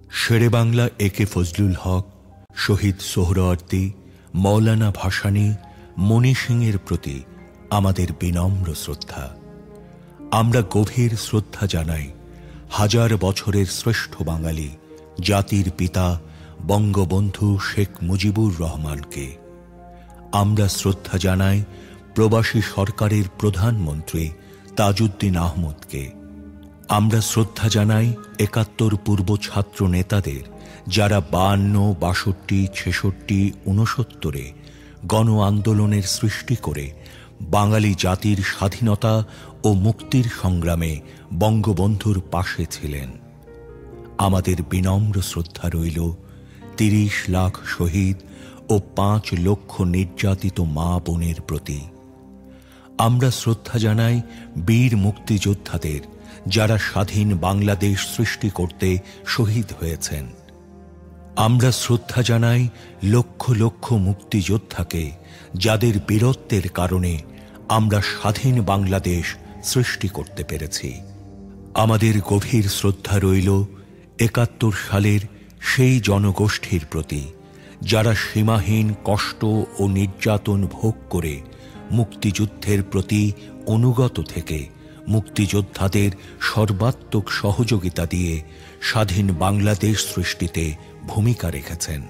শেরে বাংলা একে ফজলুল হক, শহীদ সোহরাওয়ার্দী, মৌলানা ভাসানী, মণি সিংয়ের প্রতি আমাদের বিনম্র শ্রদ্ধা। আমরা গভীর শ্রদ্ধা জানাই হাজার বছরের শ্রেষ্ঠ বাঙালি জাতির পিতা বঙ্গবন্ধু শেখ মুজিবুর রহমানকে। আমরা শ্রদ্ধা জানাই প্রবাসী সরকারের প্রধানমন্ত্রী তাজউদ্দিন আহমদকে। আমরা শ্রদ্ধা জানাই ৭১ পূর্ব ছাত্র নেতাদের, যারা ৫২, ৬২, ৬৬, ৬৯ গণ আন্দোলনের সৃষ্টি করে বাঙালি জাতির স্বাধীনতা ও মুক্তির সংগ্রামে বঙ্গবন্ধুর পাশে ছিলেন। আমাদের বিনম্র শ্রদ্ধা রইল ৩০ লাখ শহীদ ও ৫ লক্ষ নির্যাতিত মা বোনের প্রতি। আমরা শ্রদ্ধা জানাই বীর মুক্তিযোদ্ধাদের, যারা স্বাধীন বাংলাদেশ সৃষ্টি করতে শহীদ হয়েছেন। আমরা শ্রদ্ধা জানাই লক্ষ লক্ষ মুক্তিযোদ্ধাকে, যাদের বীরত্বের কারণে আমরা স্বাধীন বাংলাদেশ সৃষ্টি করতে পেরেছি। আমাদের গভীর শ্রদ্ধা রইল ৭১ সালের সেই জনগোষ্ঠীর প্রতি, যারা সীমাহীন কষ্ট ও নির্যাতন ভোগ করে মুক্তিযুদ্ধের প্রতি অনুগত থেকে মুক্তিযোদ্ধাদের সর্বাত্মক সহযোগিতা দিয়ে স্বাধীন বাংলাদেশ সৃষ্টিতে ভূমিকা রেখেছেন।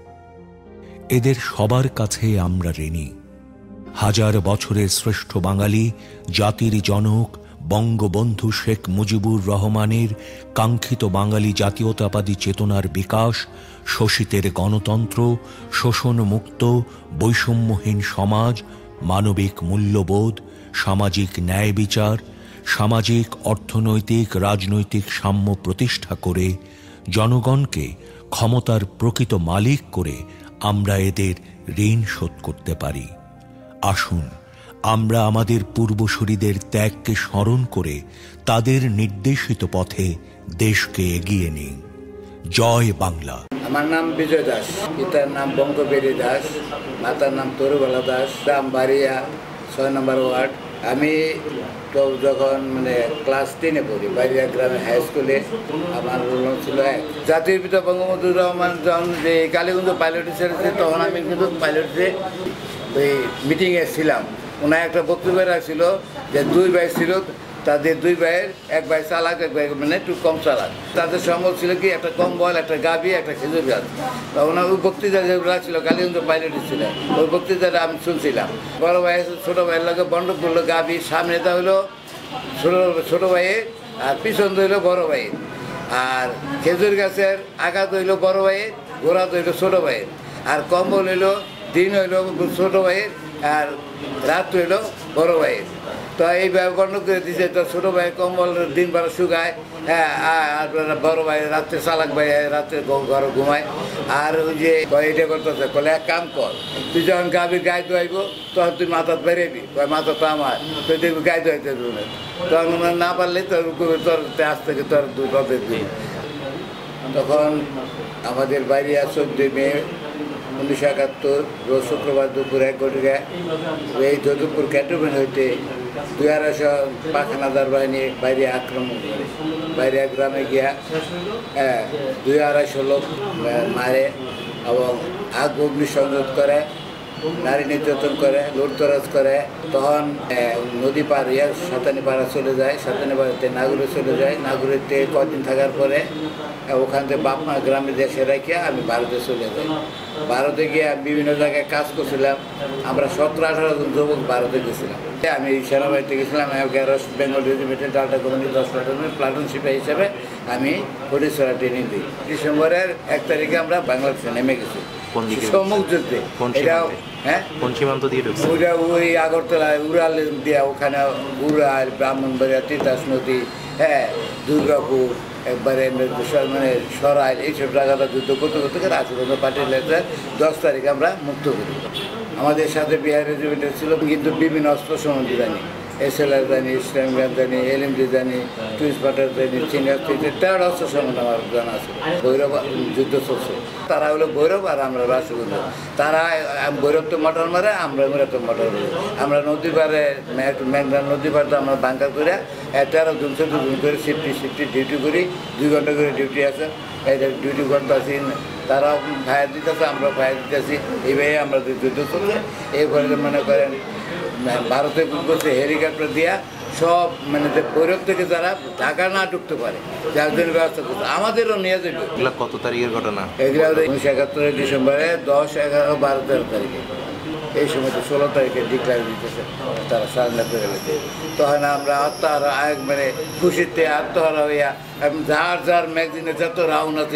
এদের সবার কাছে আমরা ঋণী। হাজার বছরের শ্রেষ্ঠ বাঙালি জাতির জনক বঙ্গবন্ধু শেখ মুজিবুর রহমানের কাঙ্ক্ষিত বাঙালি জাতীয়তাবাদী চেতনার বিকাশ, শোষিতের গণতন্ত্র, শোষণমুক্ত বৈষম্যহীন সমাজ, মানবিক মূল্যবোধ, সামাজিক ন্যায় বিচার, সামাজিক অর্থনৈতিক রাজনৈতিক সাম্য প্রতিষ্ঠা করে জনগণকে ক্ষমতার প্রকৃত মালিক করে আমরা এদের ঋণ শোধ করতে পারি। আসুন আমরা আমাদের পূর্বসূরীদের ত্যাগকে স্মরণ করে তাদের নির্দেশিত পথে দেশকে এগিয়ে নিই। জয় বাংলা। আমার নাম বিজয় দাস, পিতার নাম বঙ্গবেরি দাস, মাতার নাম তরুবালা দাস, গ্রাম বাড়িয়া ৬ নম্বর ওয়ার্ড। আমি তো যখন ক্লাস 10-এ পড়ি, বাড়িয়া গ্রামে হাই স্কুলে আমার রোল ছিল ১। জাতির পিতা বঙ্গবন্ধু রহমান যখন যে কালীগঞ্জ পাইলট ছেড়েছে, তখন আমি কিন্তু পাইলটে ওই মিটিংয়ে ছিলাম। ওনার একটা বক্তব্য রাখছিল যে 2 ভাই ছিল, তাদের 2 ভাইয়ের 1 ভাই চালাক, 1 ভাই একটু কম চালাক। তাদের সম্ভব ছিল কি একটা কম্বল, একটা গাভি, একটা খেজুর গাছ। ওনার ওই বক্তৃতা যেগুলো রাখছিল কালীগঞ্জ পাইলটে ছিল, ওই বক্তৃতাটা আমি শুনছিলাম। বড় ভাই ছোটো ভাইয়ের লোকে বন্ড করলো গাভি, সামনেটা হইলো ছোটো ভাইয়ের আর পিছন হইলো বড় ভাইয়ের। আর খেজুর গাছের আঘাত হইলো বড় ভাইয়ের, গোড়া হইলো ছোটো ভাইয়ের। আর কম্বল হইলো দিন হইলো ছোটো ভাইয়ের, আর রাত হইলো বড় ভাইয়ের। তো এইভাবে বর্ণ করে দিচ্ছে, তো ছোটো ভাই কম্বল দিন বেলা শুকায়, হ্যাঁ, আর বড় ভাই রাত্রে চালাক ভাই রাত্রে ঘরে ঘুমায়। আর ওই যে এটা করতেছে, বলে এক কাম কর, তুই যখন গাভীর গায়ে ধোয়াইব তখন তুই মাথা বেরেবি, মাথা তো আমার, তুই দেখবি গায়ে ধোয়াইতে দেবে। তখন না পারলে তোর আজ থেকে তোর দুধে দিবি। তখন আমাদের বাইরে 14 মে 1971 রোজ শুক্রবার দুপুর 1 ঘটিকায় এই যদুপুর ক্যান্টনমেন্ট হইতে 200 পাখানাদার বাহিনী বাইরে আক্রমণ করে, বাইরে গ্রামে গিয়া 200-250 লোক মারে এবং আগ অগ্নিসংযোগ করে, নারী নির্যাতন করে, লুটতরাজ করে। তখন নদী পার হইয়া সাতানিপাড়া চলে যায়, সাতানিপাড়াতে নাগুরে চলে যায়। নাগুরেতে কদিন থাকার পরে ওখান থেকে বাপমা গ্রামে দেশে রেখে আমি ভারতে চলে যাই। ভারতে গিয়ে বিভিন্ন জায়গায় কাজ করছিলাম। আমরা 17-18 জন যুবক ভারতে গেছিলাম। আমি সেনাবাহিনীতে গেছিলাম, ওয়েস্ট বেঙ্গল রেজিমেন্টের ডাল্টা কোম্পানি 10 প্লাটুনের প্লাটুন সিপাহী হিসেবে আমি ফটিকছড়া ট্রেনিং দিই। ডিসেম্বরের 1 তারিখে আমরা বাংলাদেশে নেমে গেছি সম্মুখ যুদ্ধে। এটাও হ্যাঁ, ওইটা ওই আগরতলা উড়াল দিয়া, ওখানে উড়াল, ব্রাহ্মণবাড়িয়া, তিতাস নদী, হ্যাঁ, দুর্গাপুর, একবারে সরাইল, এইসব জায়গাটা যুদ্ধ করতে করতে রাজচন্দ্র পাটিলের 10 তারিখে আমরা মুক্ত করি। আমাদের সাথে বিহার রেজিমেন্টের ছিল, কিন্তু বিভিন্ন অস্ত্র সম্বন্ধে জানি। SLR জানি, ইসলাম গান জানি, LMG জানি, টুইস বাটার জানি, চিনিয়ার 13টা অস্ত্র সম্বন্ধে আমার জানা আছে। ভৈরব যুদ্ধ চলছে, তারা হলো ভৈরব আর আমরা রাষ্ট্রবন্ধু। তারা ভৈরব তো মোটর মারে, আমরা তো মোটর মারি। আমরা নদী পারে মেঘনা নদী পারে আমরা বাঙ্কার করে 13 জন 14 জন করে শিফটি ডিউটি করি, 2 ঘন্টা করে ডিউটি আছে। এই ডিউটি করতেছি, তারা ফায়ার দিতেছে, আমরা ফায়ার দিতেছি, এইভাবে আমরা যুদ্ধ চলছে। এরপরে মনে করেন ভারতে করছে হেলিকপ্টার দিয়া সব মানে ভৈরব থেকে যারা ঢাকা না ঢুকতে পারে যার জন্য ব্যবস্থা করছে, আমাদেরও নিয়ে যাবে। কত তারিখের ঘটনা? এগুলো 1971 ডিসেম্বরে 10, 11, 12, 13 তারিখে। এই সময় তো 16 তারিখে ডিক্লার দিতেছে, তারা সারেন্ডার করে গেছে। তখন আমরা আত্মহারা মানে খুশিতে আত্মহারা হইয়া যার ম্যাগজিনে যত রাউন্ড আছে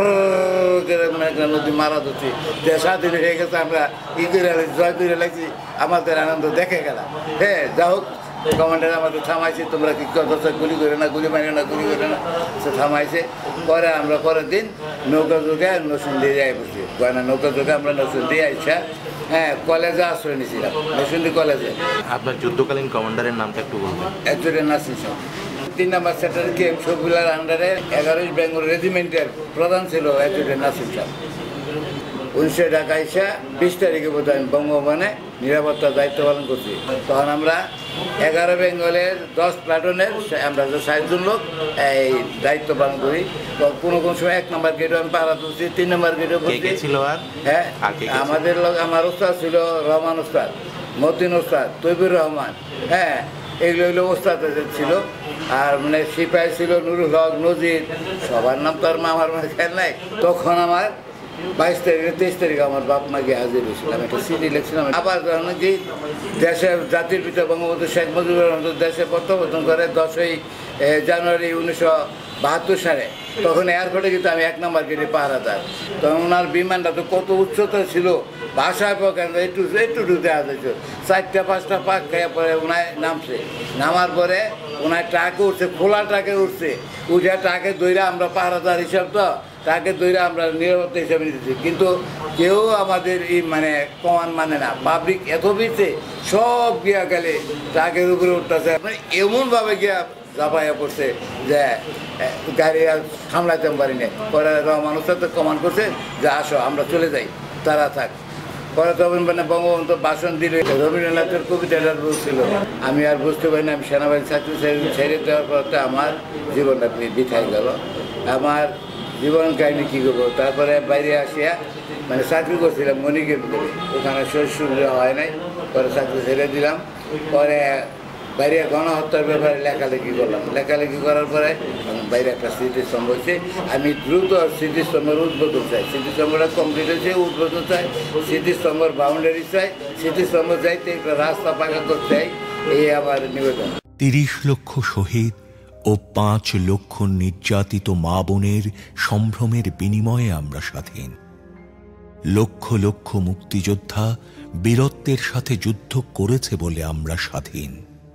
মেঘনা নদী মারা যাচ্ছে, যে স্বাধীন হয়ে গেছে, আমরা জয় করে লাগছি, আমাদের আনন্দ দেখে গেলাম। হ্যাঁ, যা হোক কমান্ডার আমাদের থামাইছে, তোমরা কি করছো, গুলি করে না, গুলি মারে না, গুলি করে না, সে থামাইছে। পরে আমরা পরের দিন নৌকা যোগে নসুন্দি যাই বসছি, গয়না নৌকা যোগে আমরা নসুন্দি আইসা হ্যাঁ কলেজে আশ্রয় নিয়েছিলাম, নসুন্দি কলেজে। আপনার যুদ্ধকালীন কমান্ডারের নামটা একটু বলবেন? একজনের নাসির সাহেব। 3 নম্বর সেক্টর KM শফিউল্লাহর আন্ডারে 11 বেঙ্গল রেজিমেন্টের প্রধান ছিল একজনের নাসির সাহেব। 19 ঢাকা আইসা 20 তারিখে বোধ হয় বঙ্গভবনে নিরাপত্তার দায়িত্ব পালন করছি। তখন আমরা 11 বেঙ্গলের 10 প্লাটুনের আমরা 60 জন লোক এই দায়িত্ব পালন করি। তো কোনো সময় 1 নম্বর গেটও আমি পাহারা তুলছি, 3 নম্বর গেটও ছিল। আর হ্যাঁ, আমাদের লোক, আমার ওস্তাদ ছিল রহমান ওস্তাদ, মতিন ওস্তাদ, তৈবুর রহমান, হ্যাঁ এগুলো ওস্তাদ ছিল। আর মানে সিপাহী ছিল নুরুল হক, নজির, সবার নাম তো আর আমার মানে খেয়াল নাই। তখন আমার 22 তারিখে 23 তারিখে আমার বাপ মা গিয়ে হাজির হয়েছিলাম, একটা সিটি লিখছিলাম। আবার কি দেশের জাতির পিতা বঙ্গবন্ধু শেখ মুজিবুর রহমান দেশে প্রত্যাবর্তন করে 10ই জানুয়ারি 1972 সালে, তখন এয়ারপোর্টে কিন্তু আমি 1 নম্বর গেটে পাহারাদার। তখন ওনার বিমানটা তো কত উচ্চতা ছিল, বাসায় পকেন একটু ঢুকতে আসছে, 4টা-5টা পাক খেয়ে পরে ওনায় নামছে। নামার পরে ওনায় ট্রাকে উঠছে, খোলা ট্রাকে উঠছে, উঠে ট্রাকে দইরা আমরা পাহারাদার হিসাব, তো ট্রাকে দইরা আমরা নিরাপত্তা হিসাবে নিতেছি। কিন্তু কেউ আমাদের এই মানে কমান মানে না, পাবলিক এত ভিড়ছে, সব গিয়া গেলে ট্রাকের উপরে উঠতেছে, মানে এমনভাবে গিয়া ঝাঁপাইয়া পড়ছে যে গাড়ি আর সামলাইতে পারি না। পরে রহমান ওস্তাদ তো কমান করছে যে আসো আমরা চলে যাই, তারা থাক। পরে তখন মানে বঙ্গবন্ধু ভাষণ দিলে রবীন্দ্রনাথের কবিতাটা বলছিল, আমি আর বুঝতে পারি না, আমি সেনাবাহিনী চাকরি ছেড়ে দেওয়ার পর তো আমার জীবনটা বিথাই গেল। আমার জীবন কাহিনী কী করবো। তারপরে বাইরে আসিয়া মানে চাকরি করছিলাম মণিকের ভিতরে, ওখানে সুবিধা হয় নাই, পরে চাকরি ছেড়ে দিলাম। পরে বাইরে গণহত্যার ব্যাপারে লেখালেখি করলাম, লেখালেখি করার পরে বাইরে একটা স্মৃতিস্তম্ভ হয়েছে। আমি দ্রুত স্মৃতিস্তম্ভের উদ্বোধন চাই, স্মৃতিস্তম্ভটা কমপ্লিট হয়েছে, উদ্বোধন চাই, স্মৃতিস্তম্ভের বাউন্ডারি চাই, স্মৃতিস্তম্ভ যাইতে একটা রাস্তা পাকা করতে চাই, এই আমার নিবেদন। 30 লক্ষ শহীদ ও 5 লক্ষ নির্যাতিত মা বোনের সম্ভ্রমের বিনিময়ে আমরা স্বাধীন। লক্ষ লক্ষ মুক্তিযোদ্ধা বীরত্বের সাথে যুদ্ধ করেছে বলে আমরা স্বাধীন।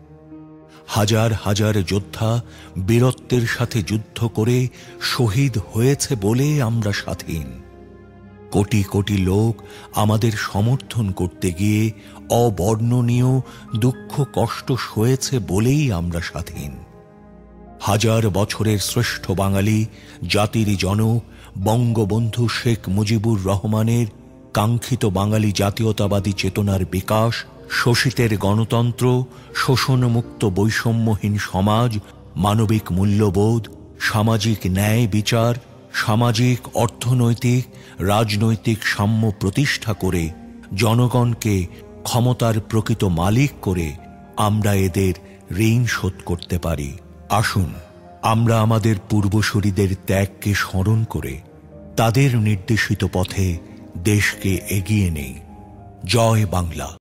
হাজার হাজার যোদ্ধা বীরত্বের সাথে যুদ্ধ করে শহীদ হয়েছে বলে আমরা স্বাধীন। কোটি কোটি লোক আমাদের সমর্থন করতে গিয়ে অবর্ণনীয় দুঃখ কষ্ট সয়েছে বলেই আমরা স্বাধীন। হাজার বছরের শ্রেষ্ঠ বাঙালি জাতির জনক বঙ্গবন্ধু শেখ মুজিবুর রহমানের কাঙ্ক্ষিত বাঙালি জাতীয়তাবাদী চেতনার বিকাশ, শোষিতের গণতন্ত্র, শোষণমুক্ত বৈষম্যহীন সমাজ, মানবিক মূল্যবোধ, সামাজিক ন্যায় বিচার, সামাজিক অর্থনৈতিক রাজনৈতিক সাম্য প্রতিষ্ঠা করে জনগণকে ক্ষমতার প্রকৃত মালিক করে আমরা এদের ঋণ শোধ করতে পারি। আসুন আমরা আমাদের পূর্বসূরীদের ত্যাগকে স্মরণ করে তাদের নির্দেশিত পথে দেশকে এগিয়ে নেই। জয় বাংলা।